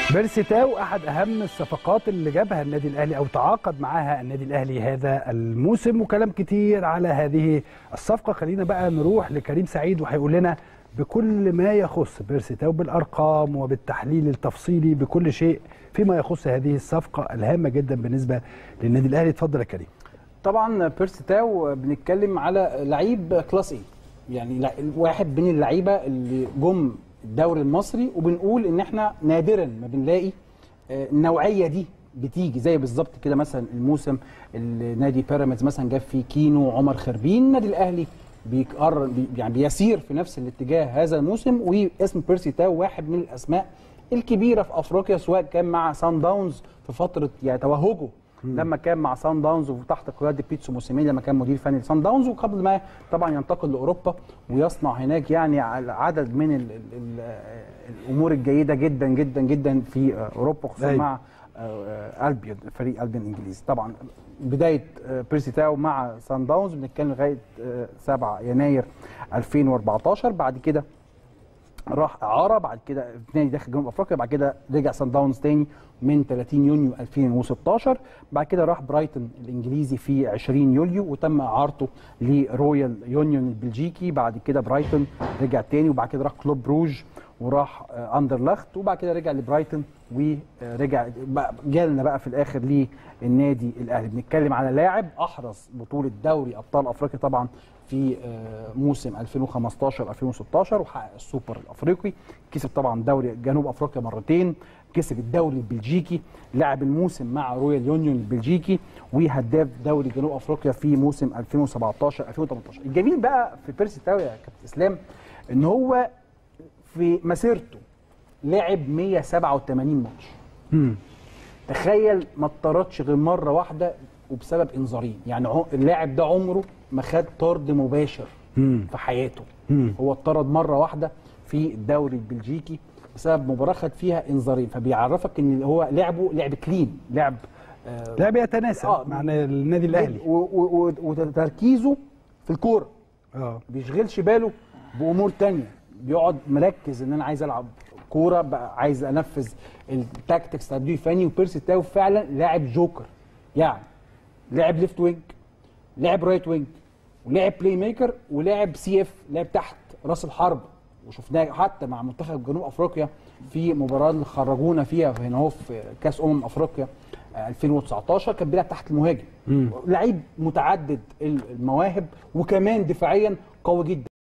بيرسي تاو احد اهم الصفقات اللي جابها النادي الاهلي او تعاقد معاها النادي الاهلي هذا الموسم، وكلام كتير على هذه الصفقه. خلينا بقى نروح لكريم سعيد وهيقول لنا بكل ما يخص بيرسي تاو بالارقام وبالتحليل التفصيلي بكل شيء فيما يخص هذه الصفقه الهامه جدا بالنسبه للنادي الاهلي. اتفضل يا كريم. طبعا بيرسي تاو بنتكلم على لعيب كلاس ايه، يعني واحد من اللعيبه اللي جم الدوري المصري، وبنقول ان احنا نادرا ما بنلاقي النوعيه دي بتيجي زي بالظبط كده. مثلا الموسم النادي بيراميدز مثلا جاب فيه كينو وعمر خربين، النادي الاهلي يعني بيسير في نفس الاتجاه هذا الموسم، واسم بيرسي تاو واحد من الاسماء الكبيره في افريقيا، سواء كان مع سان داونز في فتره يعني توهجه لما كان مع سان داونز وتحت قياده بيتسو موسيماني لما كان مدير فني لسان داونز، وقبل ما طبعا ينتقل لاوروبا ويصنع هناك يعني عدد من الامور الجيده جدا جدا جدا في اوروبا، خصوصا مع البيون، فريق البيون الانجليزي. طبعا بدايه بيرسي تاو مع سان داونز بنتكلم لغايه 7 يناير 2014، بعد كده راح اعاره، بعد كده نادي داخل جنوب افريقيا، بعد كده رجع سان داونز تاني من 30 يونيو 2016، بعد كده راح برايتون الانجليزي في 20 يوليو وتم اعارته لرويال يونيون البلجيكي، بعد كده برايتون رجع تاني، وبعد كده راح كلوب بروج وراح اندرلخت، وبعد كده رجع لبرايتون ورجع جالنا بقى في الاخر للنادي الاهلي. بنتكلم على لاعب احرز بطوله دوري ابطال افريقيا طبعا في موسم 2015-2016 وحقق السوبر الافريقي، كسب طبعا دوري جنوب افريقيا مرتين، كسب الدوري البلجيكي، لعب الموسم مع رويال يونيون البلجيكي، وهداف دوري جنوب افريقيا في موسم 2017-2018. الجميل بقى في بيرسي تاو يا كابتن اسلام ان هو في مسيرته لعب 187 ماتش. تخيل ما اتطردش غير مره واحده وبسبب انذارين، يعني اللاعب ده عمره ما خد طرد مباشر في حياته. هو اتطرد مره واحده في الدوري البلجيكي بسبب مباراه خد فيها انذارين، فبيعرفك ان هو لعبه لعب كلين، لعب يتناسب مع النادي الاهلي وتركيزه في الكوره، بيشغلش باله بامور تانية، بيقعد مركز ان انا عايز العب كوره بقى، عايز انفذ التاكتكس تدريب فني. وبيرسي تاو فعلا لاعب جوكر، يعني لعب ليفت وينج، لعب رايت وينج، ولعب بلاي ميكر، ولعب سي اف، لعب تحت راس الحرب، وشفناه حتى مع منتخب جنوب افريقيا في مباراه اللي خرجونا فيها هنا اهو في كاس افريقيا 2019 كان بيلعب تحت المهاجم. لعيب متعدد المواهب، وكمان دفاعيا قوي جدا.